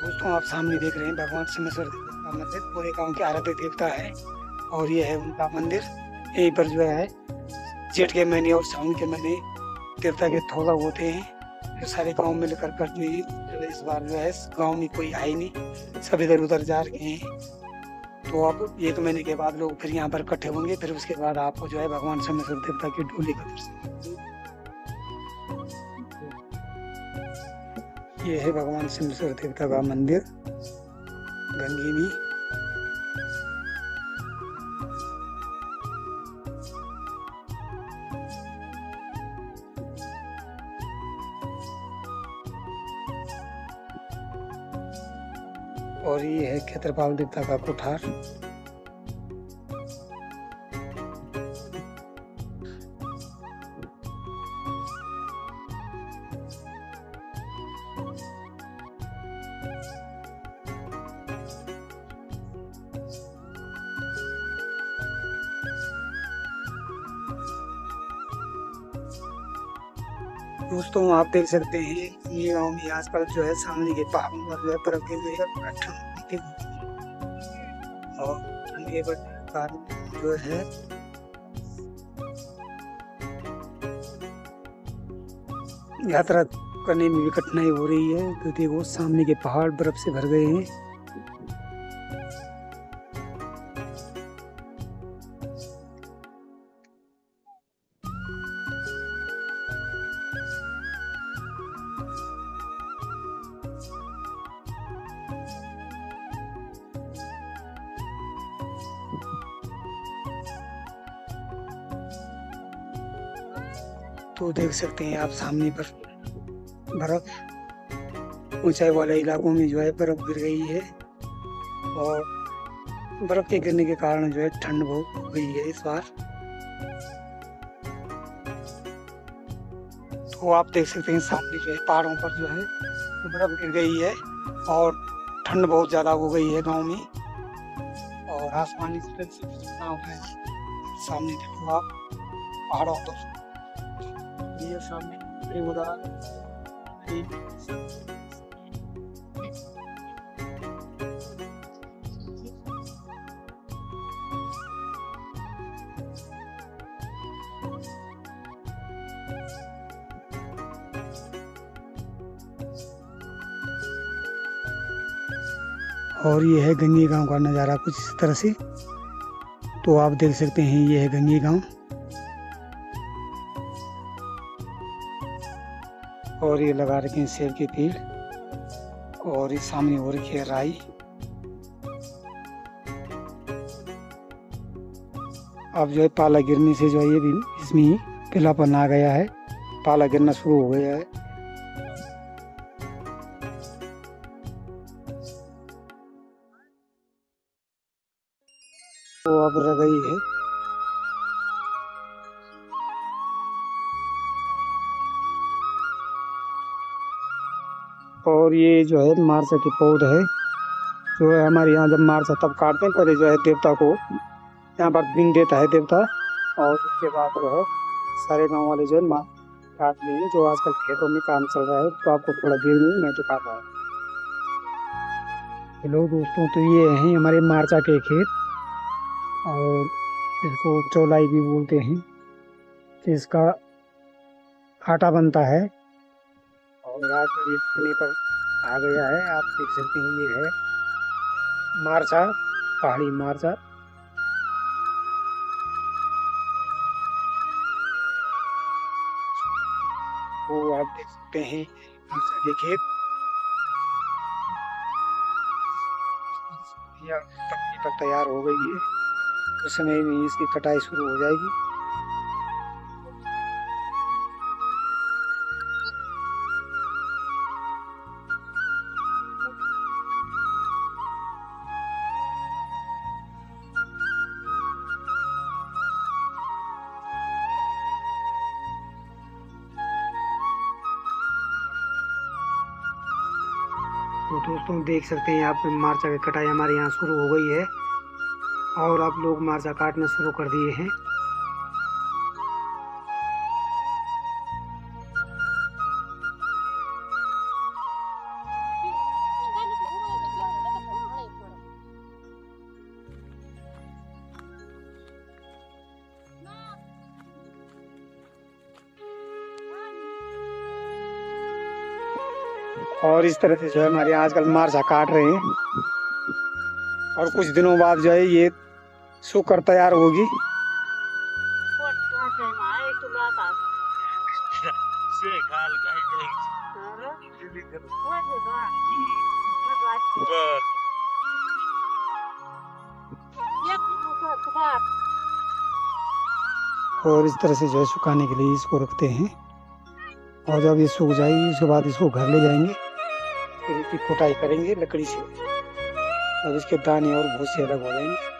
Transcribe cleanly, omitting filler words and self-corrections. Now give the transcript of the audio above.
दोस्तों आप सामने देख रहे हैं भगवान सिद्धेश्वर का मंदिर पूरे गांव के आराध्य देवता है और ये है उनका मंदिर। यहीं पर जो है जेठ के महीने और सावन के महीने देवता के थोड़ा होते हैं जो सारे गांव मिलकर कर जो इस बार जो है गांव में कोई आए नहीं, सब इधर उधर जा रहे हैं। तो अब 1 महीने के बाद लोग फिर यहाँ पर इकट्ठे होंगे, फिर उसके बाद आपको जो है भगवान सिद्धेश्वर देवता की डोली का दर्शन। ये है भगवान सिद्धेश्वर देवता का मंदिर गंगेनी। और ये है क्षेत्रपाल देवता का कुठार। दोस्तों आप देख सकते हैं ये गांव में आसपास जो है सामने के पहाड़ों पर जो है बर्फ गिर रही है ठंड और ठंड के कारण जो है यात्रा करने में भी कठिनाई हो रही है। तो देखो सामने के पहाड़ बर्फ से भर गए हैं। तो देख सकते हैं आप सामने पर बर्फ ऊंचाई वाले इलाकों में जो है बर्फ गिर गई है और बर्फ के गिरने के कारण जो है ठंड बहुत हो गई है इस बार। तो आप देख सकते हैं सामने जो है पहाड़ों पर जो है बर्फ गिर गई है और ठंड बहुत ज्यादा हो गई है गांव में और आसमानी से सामने देखो आप पहाड़ों पर ये सामने और ये है गंगे गांव का नज़ारा कुछ इस तरह से। तो आप देख सकते हैं ये है गंगे गांव और ये लगा रखे हैं सेब के पेड़ और ये सामने हो रखी है राई। अब जो है पाला गिरने से जो है ये भी इसमें पीलापन आ गया है, पाला गिरना शुरू हो गया है। तो अब रह गई है। और ये जो है मार्चा के पौध है जो है हमारे यहाँ जब मार्चा तब काटते हैं, पहले जो है देवता को यहाँ पर बिन देता है देवता और उसके बाद जो है सारे गांव वाले जो है मार काट लिए। जो आजकल खेतों में काम चल रहा है तो आपको थोड़ा देर में मैं दिखा रहा हूँ। हेलो दोस्तों, तो ये हैं हमारे मार्चा के खेत और इसको चौलाई भी बोलते हैं। इसका आटा बनता है और आज अपने पर आ गया है। आप देख सकते हैं ये है मार्चा, पहाड़ी मार्चा। वो आप देख सकते हैं मार्चा के खेत या पकने पर तैयार हो गई है। कुछ समय में इसकी कटाई शुरू हो जाएगी। तो दोस्तों देख सकते हैं आप मार्चा की कटाई हमारे यहाँ शुरू हो गई है और आप लोग मार्चा काटना शुरू कर दिए हैं। और इस तरह से जो है हमारे यहाँ आजकल मार्चा काट रहे हैं और कुछ दिनों बाद जो है ये सूखकर तैयार होगी। और इस तरह से जो है सुखाने के लिए इसको रखते हैं और जब ये सूख जाएगी उसके बाद इसको घर ले जाएंगे, फिर इसकी कुटाई करेंगे लकड़ी से। अब इसके दाने और भूसे अलग हो जाएंगे।